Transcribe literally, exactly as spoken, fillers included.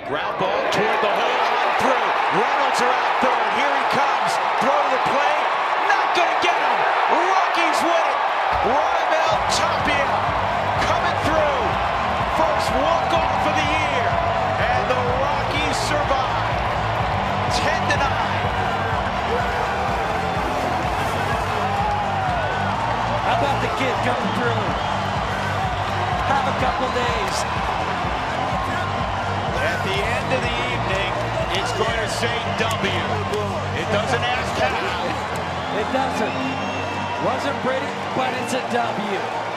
Ground ball toward the hole, on through. Reynolds are out third. Here he comes. Throw to the plate. Not gonna get him. Rockies win it. Raimel Tapia coming through. First walk-off of the year. And the Rockies survive. ten to nine. How about the kid coming through? Have a couple days. At the end of the evening, it's going to say W. It doesn't ask how. It doesn't. Wasn't pretty, but it's a W.